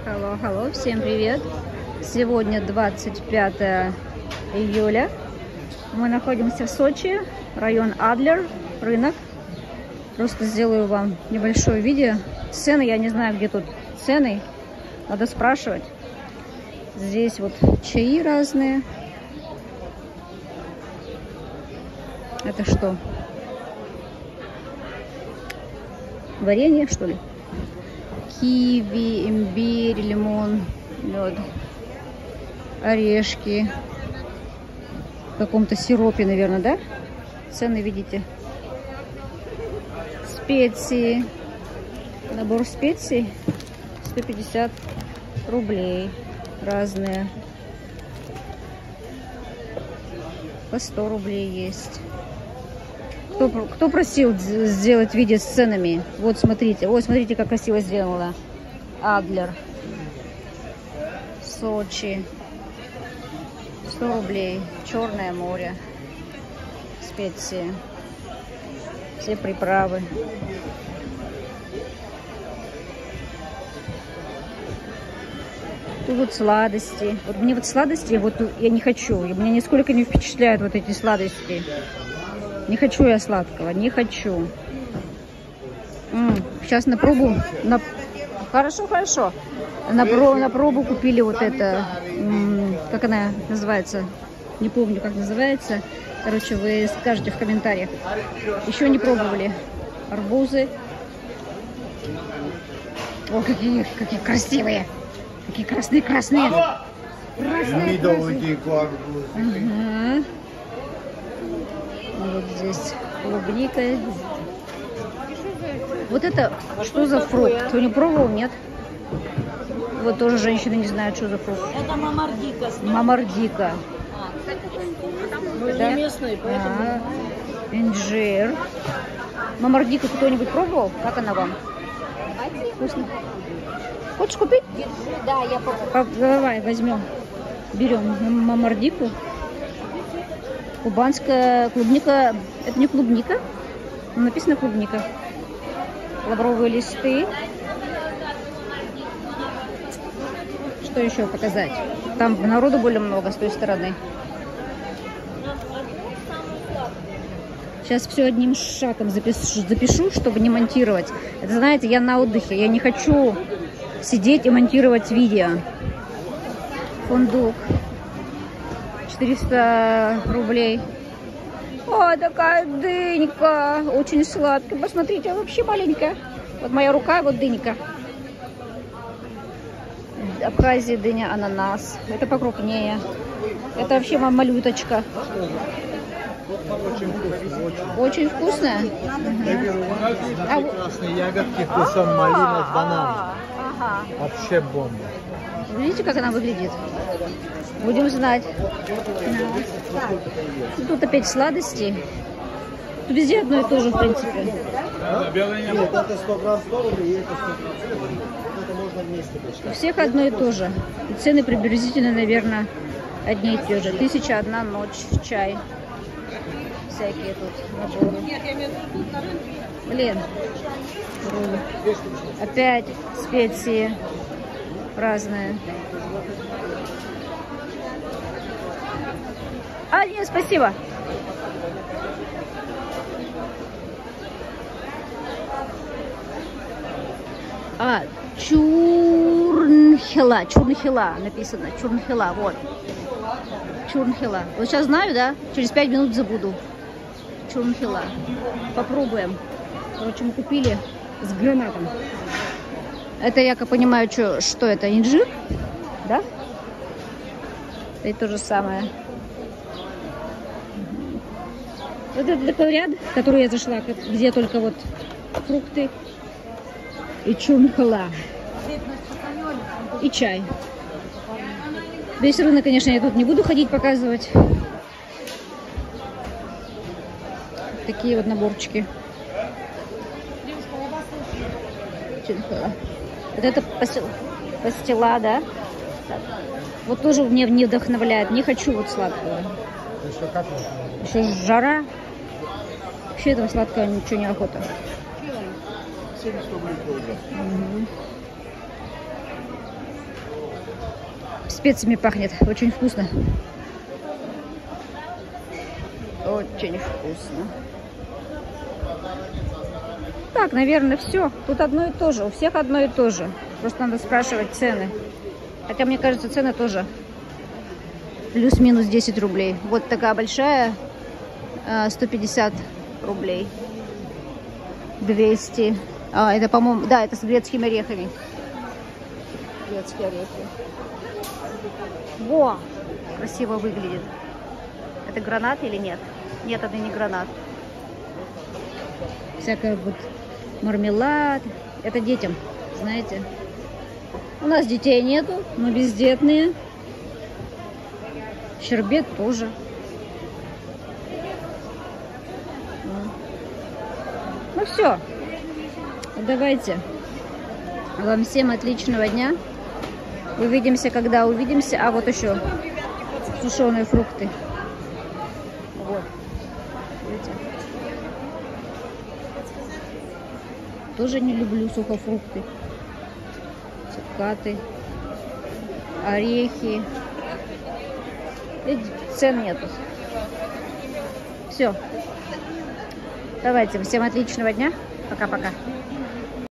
Hello, всем привет! Сегодня 25 июля. Мы находимся в Сочи, район Адлер, рынок. Просто сделаю вам небольшое видео. Цены, я не знаю, где тут цены. Надо спрашивать. Здесь вот чаи разные. Это что? Варенье, что ли? Киви, имбирь, лимон, мед, орешки. В каком-то сиропе, наверное, да? Цены видите. Специи. Набор специй 150 рублей. Разные. По 100 рублей есть. Кто просил сделать видео с ценами? Вот смотрите. Ой, смотрите, как красиво сделала. Адлер. Сочи. 100 рублей. Черное море. Специи. Все приправы. Тут вот сладости. Вот мне вот сладости, вот я не хочу. Меня нисколько не впечатляют вот эти сладости. Не хочу я сладкого, не хочу. Сейчас на пробу. Хорошо. На пробу купили вот это. Как она называется? Не помню, как называется. Короче, вы скажете в комментариях. Еще не пробовали. Арбузы. О, какие красивые. Какие красные. Ага. Вот здесь клубника. Вот это что за фрукт? Кто не пробовал, нет? Вот тоже женщины не знают, что за фрукт. Это мамардика. Мамардика. Да? Местный, поэтому... Инжир. Мамардику кто-нибудь пробовал? Как она вам? Вкусно. Хочешь купить? Да, я попробую. Давай, возьмем. Берем мамардику. Кубанская клубника. Это не клубника. Написано клубника. Лавровые листы. Что еще показать? Там народу более много с той стороны. Сейчас все одним шагом запишу, чтобы не монтировать. Это, знаете, я на отдыхе. Я не хочу сидеть и монтировать видео. Фундук. 400 рублей. О, такая дынька. Очень сладкая. Посмотрите, вообще маленькая. Вот моя рука, вот дынька. Абхазия, дыня, ананас. Это покрупнее. Это вообще малюточка. Очень вкусная. Прекрасные ягодки вкусом малина с бананом. Вообще бомба. Видите, как она выглядит? Будем знать. Тут опять сладости. Тут везде одно и то же, в принципе. Нет, это 100 грамм 100 рублей, это 100 рублей. Это можно вместе почитать. У всех одно и то же. И цены приблизительно, наверное, одни и те же. 1001 ночь, чай. Всякие тут наборы. Блин. Опять специи разные. А, нет, спасибо. Чурнхела написано. Чурнхела, вот. Чурнхела. Вот сейчас знаю, да? Через 5 минут забуду. Чурнхела. Попробуем. Короче, мы купили с гранатом. Это я как понимаю, что это, инжир? Да? Это то же самое. Вот это такой ряд, в который я зашла, где только вот фрукты и чурнхела. И чай. Весь рынок, конечно, я тут не буду ходить показывать. Такие вот наборчики. Чурнхела. Вот это пастила, да? Так. Вот тоже мне не вдохновляет. Не хочу вот сладкого. Еще жара. Вообще этого сладкого ничего не охота. 70 рублей килограмм. Специями пахнет. Очень вкусно. Очень вкусно. Так, наверное, все. Тут одно и то же. У всех одно и то же. Просто надо спрашивать цены. Хотя, мне кажется, цены тоже плюс-минус 10 рублей. Вот такая большая, 150 рублей. 200. Это, по-моему, да, это с грецкими орехами. Грецкие орехи. Во! Красиво выглядит. Это гранат или нет? Нет, это не гранат. Всякая вот мармелад. Это детям, знаете. У нас детей нету, мы бездетные. Щербет тоже. Ну все. Давайте. Вам всем отличного дня. Увидимся, когда увидимся. А вот еще сушеные фрукты. Вот. Видите? Тоже не люблю сухофрукты. Цукаты. Орехи. И цен нету. Все. Давайте. Всем отличного дня. Пока-пока.